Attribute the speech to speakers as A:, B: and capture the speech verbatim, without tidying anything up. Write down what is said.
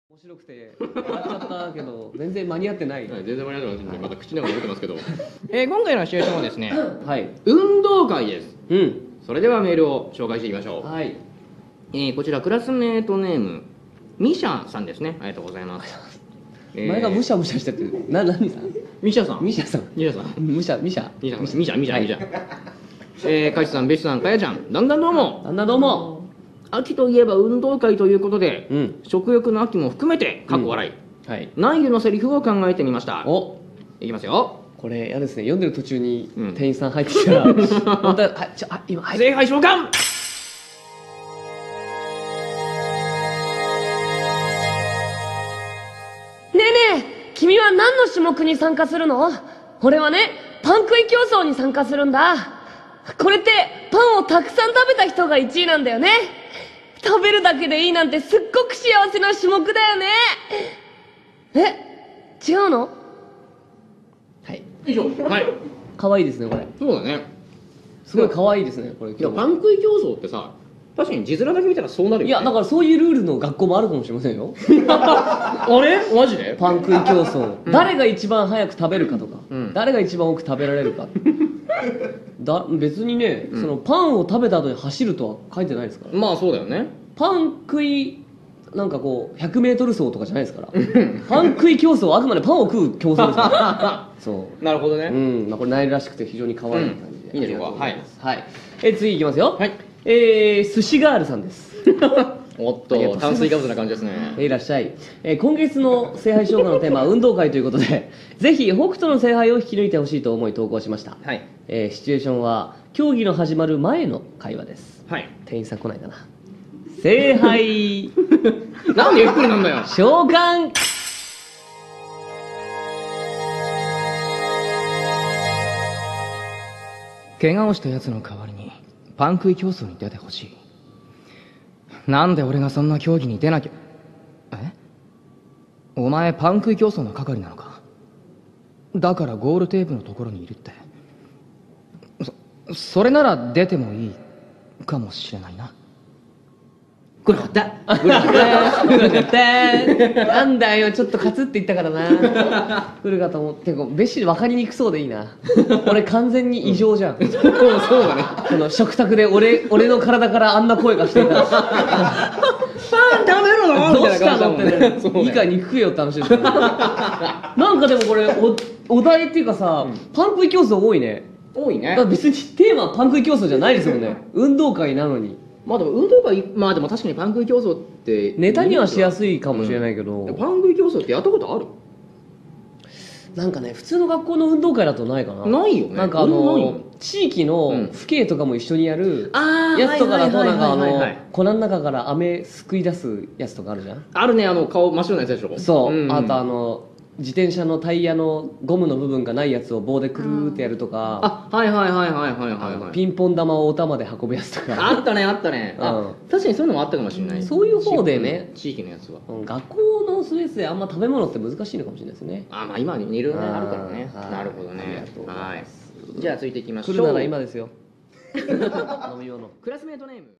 A: 面白くて笑っちゃったけど全然間に合ってない、
B: はい、全然間に合ってませんね。また口の中に持ってますけど、えー、今回のシチュエーションはですね、
A: はい、
B: 運動会です。
A: うん、
B: それではメールを紹介していきましょう。
A: はい、
B: えー、こちらクラスメートネームミシャさんですね。ありがとうございます。
A: 前がむしゃむしゃしてて、な、何さん？
B: ミシャさん。
A: ミシャさん。
B: ミシャさん。
A: むしゃ、ミシャ。
B: ミシャ、ミシャ、ミシャ、ミシャ。えー、カイチさん、ベシさん、かやちゃん、だんだんどうも。
A: だんだんどうも。
B: 秋といえば運動会ということで、
A: うん、
B: 食欲の秋も含めて、かっこ笑い。
A: うん、はい。
B: 内容のセリフを考えてみました。
A: お、
B: いきますよ。
A: これ嫌ですね。読んでる途中に
B: うん
A: 店員さん入ってきたら、本当は、はい、ちょ、あ、今、はい。
B: 礼拝召喚。
C: ねえねえ、君は何の種目に参加するの？俺はね、パン食い競争に参加するんだ。これって、パンをたくさん食べた人がいちいなんだよね。食べるだけでいいなんてすっごく幸せな種目だよね。え、違うの？
A: はい。
B: 以上。はい。
A: 可愛いですね、これ。
B: そうだね。
A: すごい可愛いですね、これ。
B: いや、パン食い競争ってさ、確かに字面だけ見たらそうなるよね。
A: いや、だからそういうルールの学校もあるかもしれませんよ。
B: あれマジで
A: パン食い競争、うん、誰が一番早く食べるかとか、うん、誰が一番多く食べられるかだ、別にね、うん、そのパンを食べた後に走るとは書いてないですから。
B: まあそうだよね。
A: パン食いなんかこう ひゃくメートル 走とかじゃないですからパン食い競争はあくまでパンを食う競争ですからそうなるほどね。うん、まあ、これナイルらしくて非常に可愛い感じで、うん、いいでしょうか。はい、はい、え次いきますよ。はい、えー、寿司ガールさんです
B: おっと炭水化物な感じですね。
A: いらっしゃい、えー、今月の聖杯唱歌のテーマは運動会ということでぜひ北斗の聖杯を引き抜いてほしいと思い投稿しました。はい、えー、シチュエーションは競技の始まる前の会話です。はい、店員さん来ないかな。聖杯
B: なんでゆっくりなんだよ。
A: 召喚。
B: 怪我をした奴の代わりにパン食い競争に出てほしい。なんで俺がそんな競技に出なきゃ。え？お前パン食い競争の係なのか。だからゴールテープのところにいるって。そ、それなら出てもいいかもしれないな。
A: 来なかった。来なかった。来なかった。なんだよ、ちょっとカツって言ったからな。来るかと思って、こう、べし分かりにくそうでいいな。俺完全に異常じゃん。うん、そうだね。この食卓で俺、俺の体からあんな声がしていたら。パン食べるの？どうしたのってね。いいか肉食えよって話ですよ。なんかでもこれ、お、お題っていうかさ、うん、パン食い競争多いね。
B: 多いね。
A: だ別にテーマはパン食い競争じゃないですもんね。運動会なのに。
B: まあでも運動会、まあでも確かにパン食い競争って
A: ネタにはしやすいかもしれないけど、
B: うん、パン食い競争ってやったことある？
A: なんかね、普通の学校の運動会だとないかな。
B: ないよね。
A: なんかあの地域の府警とかも一緒にやるやつとかだと、なんかあの粉の中から飴すくい出すやつとかあるじゃん。
B: あるね、あの顔真っ白なやつでしょ。
A: そう、うんうん、あとあの自転車のタイヤのゴムの部分がないやつを棒でくるーってやるとか、
B: あ、はいはいはいはいはいはいはい、
A: ピンポン玉をお玉で運ぶやつとか
B: あったねあったね、うん、あ、確かにそういうのもあったかもしれない。
A: そういう方でね、
B: 地域のやつは、
A: うん、学校のスペースであんま食べ物って難しいのかもしれないですね。
B: あ、まあ今にいろいろあるからね。なるほどね。はい、じゃあついていきましょう。来
A: るなら今ですよ飲み物。
B: クラスメートネーム